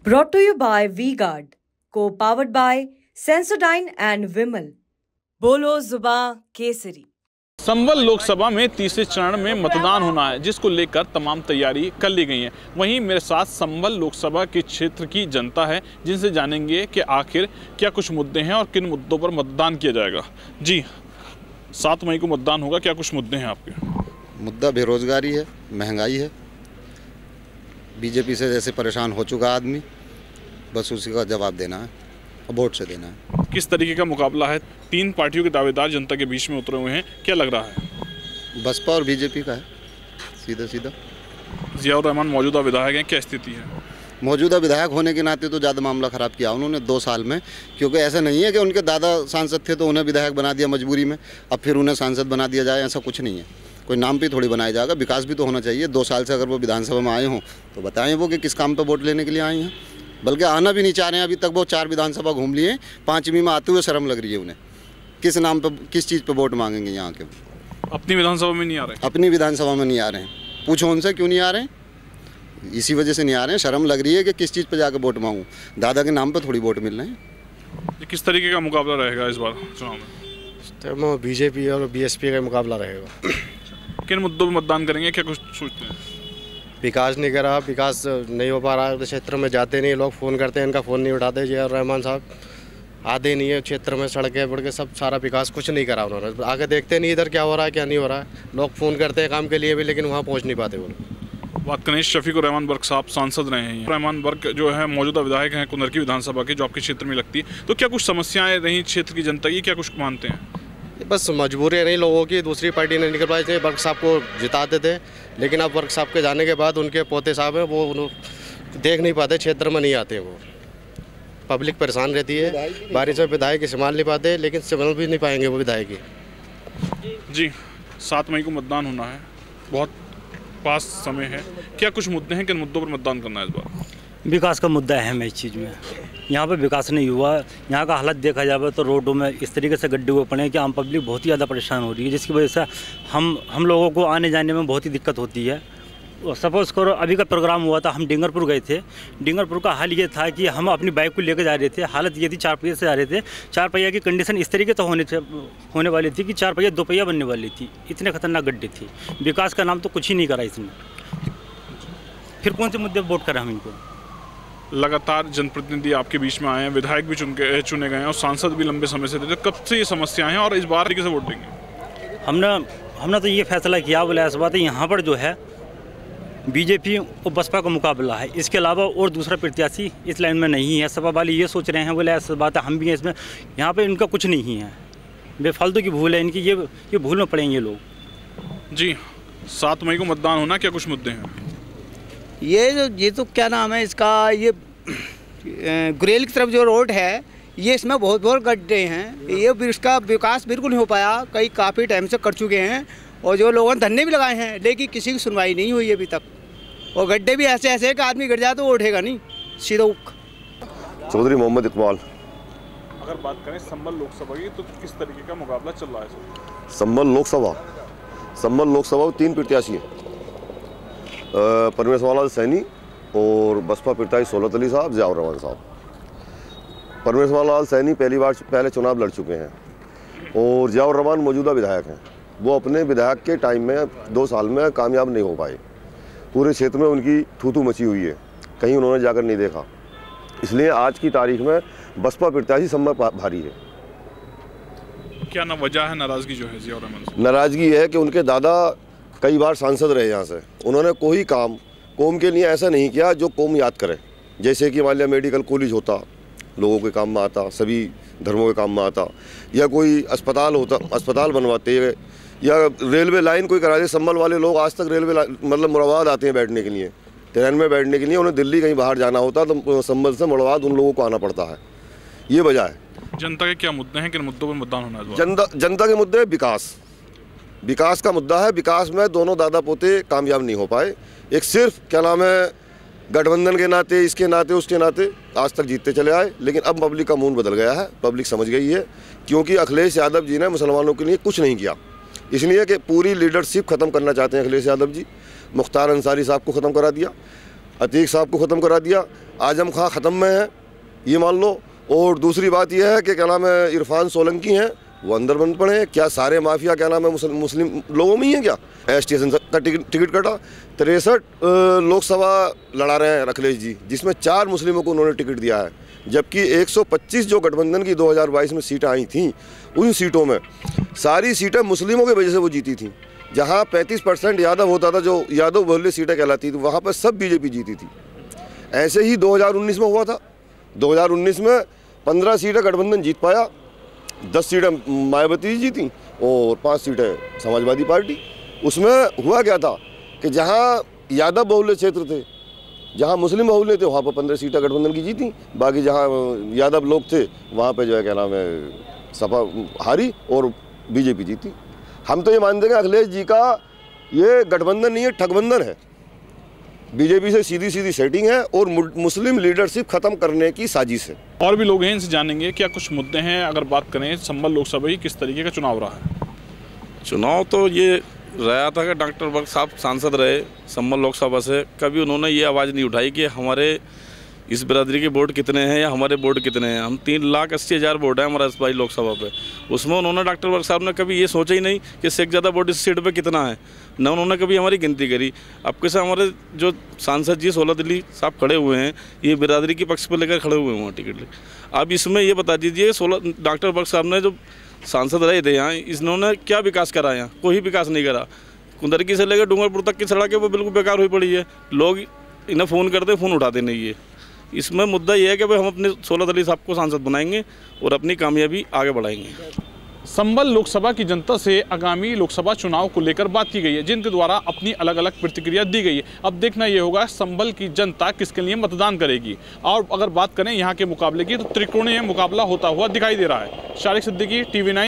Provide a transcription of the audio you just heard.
Brought to you by V-Guard, co-powered by Sensodyne and Vimal. बोलो जुबां केसरी। संभल लोकसभा में तीसरे चरण में मतदान होना है, जिसको लेकर तमाम तैयारी कर ली गई है। वहीं मेरे साथ संभल लोकसभा के क्षेत्र की जनता है, जिनसे जानेंगे कि आखिर क्या कुछ मुद्दे हैं और किन मुद्दों पर मतदान किया जाएगा। जी, 7 मई को मतदान होगा, क्या कुछ मुद्दे हैं आपके? मुद्दा बेरोजगारी है, महंगाई है, बीजेपी से जैसे परेशान हो चुका आदमी, बस उसी का जवाब देना है और वोट से देना है। किस तरीके का मुकाबला है? 3 पार्टियों के दावेदार जनता के बीच में उतरे हुए हैं, क्या लग रहा है? बसपा और बीजेपी का है, सीधा सीधा। जियाउर रहमान मौजूदा विधायक हैं, क्या स्थिति है? मौजूदा विधायक होने के नाते तो ज़्यादा मामला ख़राब किया उन्होंने 2 साल में, क्योंकि ऐसा नहीं है कि उनके दादा सांसद थे तो उन्हें विधायक बना दिया मजबूरी में, अब फिर उन्हें सांसद बना दिया जाए, ऐसा कुछ नहीं है। कोई नाम पे थोड़ी बनाया जाएगा, विकास भी तो होना चाहिए। 2 साल से अगर वो विधानसभा में आए हों तो बताएं वो कि किस काम पे वोट लेने के लिए आए हैं। बल्कि आना भी नहीं चाह रहे हैं, अभी तक वो 4 विधानसभा घूम लिए, 5वीं में आते हुए शर्म लग रही है उन्हें। किस नाम पे, किस चीज़ पे वोट मांगेंगे यहाँ के? अपनी विधानसभा में नहीं आ रहे? अपनी विधानसभा में नहीं आ रहे हैं, पूछो उनसे क्यों नहीं आ रहे हैं। इसी वजह से नहीं आ रहे हैं, शर्म लग रही है कि किस चीज़ पर जाकर वोट मांगूँ। दादा के नाम पर थोड़ी वोट मिल रहे हैं। किस तरीके का मुकाबला रहेगा इस बार चुनाव में? तो बीजेपी और बीएसपी का मुकाबला रहेगा। किन मुद्दों पर मतदान करेंगे, क्या कुछ सोचते हैं? विकास नहीं कर रहा, विकास नहीं हो पा रहा, क्षेत्र में जाते नहीं, लोग फ़ोन करते हैं, इनका फ़ोन नहीं उठाते। जियाउर रहमान साहब आते नहीं है क्षेत्र में, सड़कें बढ़ के सब सारा विकास कुछ नहीं करा उन्होंने। आगे देखते नहीं इधर क्या हो रहा है क्या नहीं हो रहा है। लोग फ़ोन करते हैं काम के लिए भी, लेकिन वहाँ पहुँच नहीं पाते वो। बात करें शफीकुर रहमान बर्क साहब सांसद रहे हैं, रहमान बर्क जो है मौजूदा विधायक हैं कुंदरकी विधानसभा के, जो आपके क्षेत्र में लगती है, तो क्या कुछ समस्याएं रही क्षेत्र की जनता की, क्या कुछ मानते हैं? बस मजबूरी नहीं लोगों की, दूसरी पार्टी नहीं निकल पाई थी, बर्क साहब को जिताते थे, लेकिन अब बर्क साहब के जाने के बाद उनके पोते साहब हैं वो देख नहीं पाते, क्षेत्र में नहीं आते, वो पब्लिक परेशान रहती है। बारिश में विधायक संभाल नहीं पाते, लेकिन संभाल भी नहीं पाएंगे वो विधायक। जी, 7 मई को मतदान होना है, बहुत पास समय है, क्या कुछ मुद्दे हैं, किन मुद्दों पर मतदान करना है इस बार? विकास का मुद्दा अहम है इस चीज़ में। यहाँ पर विकास नहीं हुआ, यहाँ का हालत देखा जाए तो रोडों में इस तरीके से गड्ढे हुए पड़े हैं कि आम पब्लिक बहुत ही ज़्यादा परेशान हो रही है, जिसकी वजह से हम लोगों को आने जाने में बहुत ही दिक्कत होती है। और सपोज़ करो अभी का प्रोग्राम हुआ था, हम डिंगरपुर गए थे। डिंगरपुर का हाल ये था कि हम अपनी बाइक को लेकर जा रहे थे, हालत ये थी 4 पहिए से जा रहे थे, 4 पहिया की कंडीशन इस तरीके से होने वाली थी कि 4 पहिया 2 पहिया बनने वाली थी, इतने खतरनाक गड्ढे थे। विकास का नाम तो कुछ ही नहीं करा इसमें, फिर कौन से मुद्दे पर वोट करें हम इनको? लगातार जनप्रतिनिधि आपके बीच में आए हैं, विधायक भी चुने गए हैं और सांसद भी लंबे समय से थे, तो कब से ये समस्याएं हैं और इस बार कैसे वोट देंगे? हमने तो ये फैसला किया, बोला ऐसा बात है, यहाँ पर जो है बीजेपी और बसपा का मुकाबला है, इसके अलावा और दूसरा प्रत्याशी इस लाइन में नहीं है। सपा वाले ये सोच रहे हैं, बोले ऐसा बात है, हम भी हैं इसमें, यहाँ पर इनका कुछ नहीं है, बेफालतू की भूल है इनकी, ये भूल में पड़ेंगे लोग। जी, 7 मई को मतदान होना, क्या कुछ मुद्दे हैं? ये तो क्या नाम है इसका, ये गुरेल की तरफ जो रोड है, ये इसमें बहुत गड्ढे हैं, ये इसका विकास बिल्कुल नहीं हो पाया, कई काफ़ी टाइम से कर चुके हैं, और जो लोगों ने धरने भी लगाए हैं, लेकिन किसी की सुनवाई नहीं हुई अभी तक। और गड्ढे भी ऐसे है कि आदमी गिर जाए तो वो उठेगा नहीं, सीधा चौधरी मोहम्मद इकबाल। अगर बात करें संभल लोकसभा की, तो किस तरीके का मुकाबला चल रहा है? संभल लोकसभा 3 प्रत्याशी हैं, परवेश वाला सैनी और बसपा प्रत्याशी सोलत अली साहब, जियाउर रहमान साहब। परवेश वाला सैनी पहले चुनाव लड़ चुके हैं और जियाउर रहमान मौजूदा विधायक हैं। वो अपने विधायक के टाइम में 2 साल में कामयाब नहीं हो पाए, पूरे क्षेत्र में उनकी थू मची हुई है, कहीं उन्होंने जाकर नहीं देखा, इसलिए आज की तारीख में बसपा प्रत्याशी सब में भारी है। क्या ना वजह है नाराज़गी जो है जियाउर रहमान से? नाराज़गी है कि उनके दादा कई बार सांसद रहे यहाँ से, उन्होंने कोई काम कौम के लिए ऐसा नहीं किया जो कौम याद करे। जैसे कि मान लिया मेडिकल कॉलेज होता, लोगों के काम में आता, सभी धर्मों के काम में आता, या कोई अस्पताल बनवाते, या रेलवे लाइन कोई करा दे। संभल वाले लोग आज तक रेलवे मतलब मुरादाबाद आते हैं बैठने के लिए, ट्रेन में बैठने के लिए, उन्हें दिल्ली कहीं बाहर जाना होता तो संभल से मुरादाबाद उन लोगों को आना पड़ता है। ये वजह है। जनता के क्या मुद्दे हैं, किन मुद्दों पर मतदान होना है? जनता के मुद्दे विकास का मुद्दा है। विकास में दोनों दादा पोते कामयाब नहीं हो पाए, एक सिर्फ क्या नाम है गठबंधन के नाते, इसके नाते उसके नाते आज तक जीतते चले आए, लेकिन अब पब्लिक का मूड बदल गया है, पब्लिक समझ गई है, क्योंकि अखिलेश यादव जी ने मुसलमानों के लिए कुछ नहीं किया, इसलिए कि पूरी लीडरशिप ख़त्म करना चाहते हैं अखिलेश यादव जी। मुख्तार अंसारी साहब को ख़त्म करा दिया, अतीक साहब को ख़त्म करा दिया, आजम खां ख़त्म में है, ये मान लो। और दूसरी बात यह है कि क्या नाम है, इरफान सोलंकी हैं, वो अंदर बंद पड़े हैं। क्या सारे माफिया क्या नाम है मुस्लिम लोगों में ही है क्या? स्टेशन का टिकट कटा, 63 लोकसभा लड़ा रहे हैं अखिलेश जी, जिसमें 4 मुस्लिमों को उन्होंने टिकट दिया है, जबकि 125 जो गठबंधन की 2022 में सीटें आई थीं, उन सीटों में सारी सीटें मुस्लिमों की वजह से वो जीती थी। जहाँ 35% यादव होता था, जो यादव बहुल्य सीटें कहलाती थी, वहाँ पर सब बीजेपी जीती थी। ऐसे ही 2019 में हुआ था। 2019 में 15 सीटें गठबंधन जीत पाया, 10 सीटें मायावती जीती और 5 सीटें समाजवादी पार्टी। उसमें हुआ क्या था कि जहाँ यादव बहुल्य क्षेत्र थे, जहाँ मुस्लिम बहुल्य थे, वहाँ पर 15 सीटें गठबंधन की जीती। बाकी जहाँ यादव लोग थे, वहाँ पे जो है क्या नाम है, सपा हारी और बीजेपी जीती। हम तो ये मानते हैं कि अखिलेश जी का ये गठबंधन नहीं है, ठगबंधन है। बीजेपी से सीधी सीधी सेटिंग है और मुस्लिम लीडरशिप खत्म करने की साजिश है। और भी लोग हैं, इनसे जानेंगे क्या कुछ मुद्दे हैं। अगर बात करें संभल लोकसभा की, किस तरीके का चुनाव रहा है? चुनाव तो ये रहा था कि डॉक्टर बख्श साहब सांसद रहे संभल लोकसभा से, कभी उन्होंने ये आवाज़ नहीं उठाई कि हमारे इस बिरादरी के वोट कितने हैं या हमारे वोट कितने हैं। हम 3,80,000 वोट है हमारा इस बार लोकसभा पे, उसमें उन्होंने डॉक्टर बख्श साहब ने कभी ये सोचा ही नहीं कि इससे ज़्यादा वोट इस सीट पे कितना है, न उन्होंने कभी हमारी गिनती करी। अब कैसे हमारे जो सांसद जी 16 दिल्ली साहब खड़े हुए हैं, ये बिरादरी के पक्ष पर लेकर खड़े हुए हैं टिकट ले। अब इसमें ये बता दीजिए, 16 डॉक्टर बख्श साहब ने जो सांसद रहे थे यहाँ, इन्होंने क्या विकास करा? यहाँ कोई विकास नहीं करा। कुंदरकी से लेकर डूंगरपुर तक की सड़क है वो बिल्कुल बेकार हुई पड़ी है। लोग इन्हें फ़ोन करते, फ़ोन उठाते नहीं है। इसमें मुद्दा ये है कि भाई हम अपने 16 दलील साहब को सांसद बनाएंगे और अपनी कामयाबी आगे बढ़ाएंगे। संभल लोकसभा की जनता से आगामी लोकसभा चुनाव को लेकर बात की गई है, जिनके द्वारा अपनी अलग अलग प्रतिक्रिया दी गई है। अब देखना ये होगा संभल की जनता किसके लिए मतदान करेगी। और अगर बात करें यहाँ के मुकाबले की, तो त्रिकोणीय मुकाबला होता हुआ दिखाई दे रहा है। शारिक सिद्दीकी, TV9।